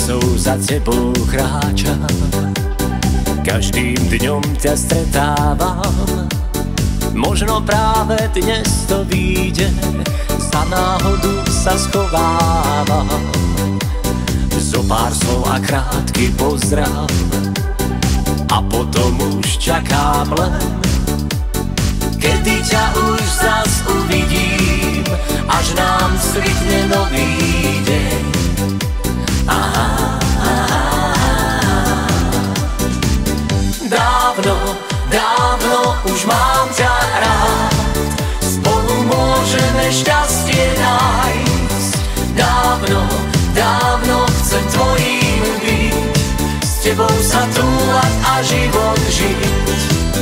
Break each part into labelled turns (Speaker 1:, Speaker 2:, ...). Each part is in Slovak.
Speaker 1: ulicou za tebou kráčam, každým dňom ťa stretávam. Možno práve dnes to vyjde, za náhodu sa schovávam. Zopár slov a krátky pozdrav a potom už čakám len, kedy ťa už zas uvidím, až nám svitne nový deň. Dávno, dávno už mám ťa rád, spolu môžeme šťastie nájsť. Dávno, dávno chcem tvojím byť, s tebou sa túlať a život žiť.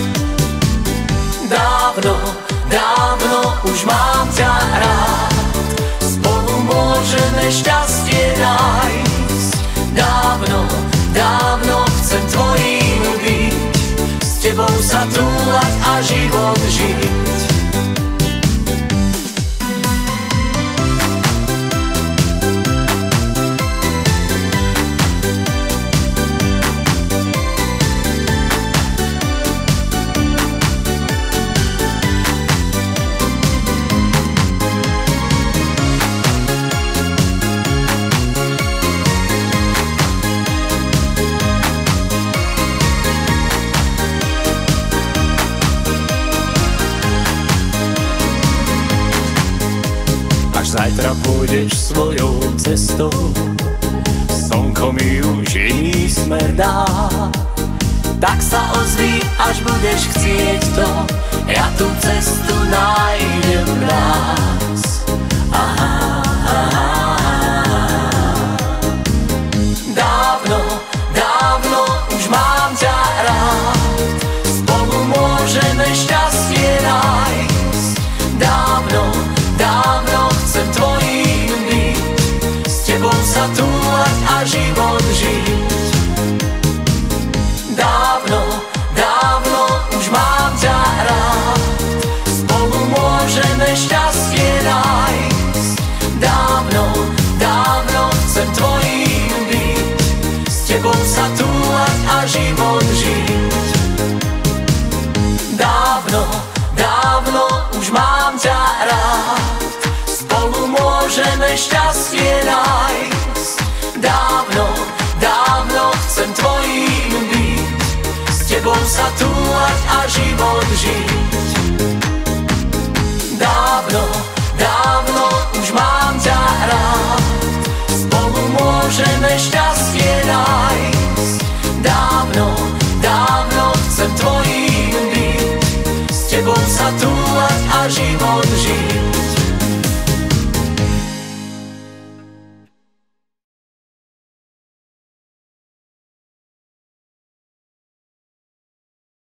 Speaker 1: Dávno, dávno už mám ťa rád, spolu môžeme šťastie nájsť. Dávno, dávno chcem tvojím byť, s tebou sa túlať a život žiť. Zajtra pôjdeš svojou cestou, slnko mi už iný smer dá. Tak sa ozví, až budeš chcieť to, ja tú cestu nájdem nás. Dávno, dávno už mám ťa rád, spolu môžeme šťastie nájsť. Dávno, dávno chcem tvojím byť, s tebou sa túlať a život žiť. Dávno, dávno už mám ťa rád, spolu môžeme šťastie nájsť. Dávno, dávno chcem tvojím byť, s tebou sa túlať a život žiť. Dávno, dávno už mám ťa rád, spolu môžeme šťastie nájsť. Dávno, dávno chcem tvojím byť, s tebou sa túlať a život žiť. Dávno, dávno už mám ťa rád, spolu môžeme šťastie nájsť. Dávno, dávno chcem tvojím byť, s tebou sa túlať a život žiť.